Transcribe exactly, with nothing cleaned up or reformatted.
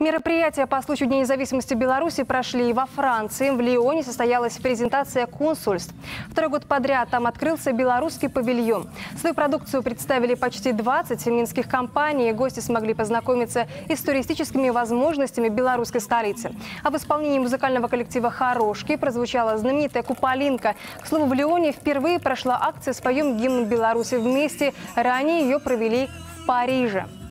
Мероприятия по случаю Дня независимости Беларуси прошли и во Франции. В Лионе состоялась презентация консульств. Второй год подряд там открылся белорусский павильон. Свою продукцию представили почти двадцать минских компаний. Гости смогли познакомиться и с туристическими возможностями белорусской столицы. А в исполнении музыкального коллектива «Хорошки» прозвучала знаменитая «Куполинка». К слову, в Лионе впервые прошла акция «Споем гимн Беларуси вместе». Ранее ее провели в Париже.